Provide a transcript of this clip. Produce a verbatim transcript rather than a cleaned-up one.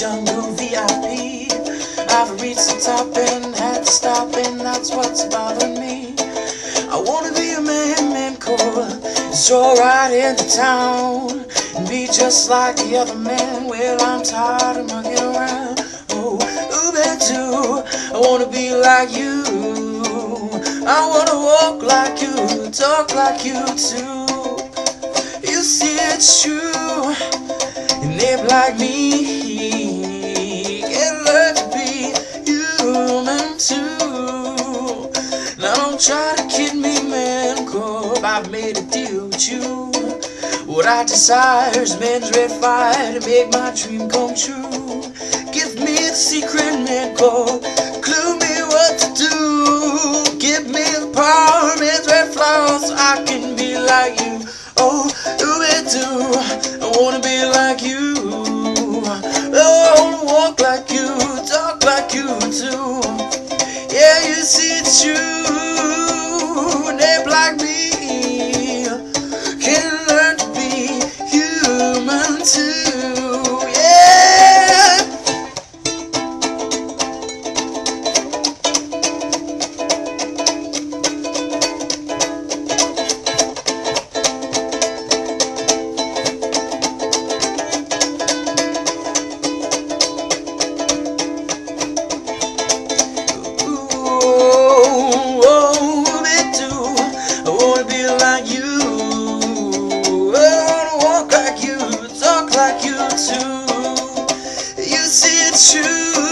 jungle V I P. I've reached the top and had to stop, and that's what's bothering me. I wanna be a man, man cool, stroll right into town and be just like the other men. Well, I'm tired of mucking around. Oh, ooh, man, too. I wanna be like you. I wanna walk like you, talk like you too. You see it's true, and if like me can learn to be human too. Now don't try to kid me, man, 'cause I've made a deal with you. What I desire is man's red fire to make my dream come true. Give me the secret, man, code, clue me what to do. Give me the power, man's red flower, so I can be like you. Oh, do it too. I wanna be like you. Oh, I wanna walk like you, talk like you too. Yeah, you see it's true. And they like me can learn to be human too. Yeah. Like you, talk like you too. You see it's true.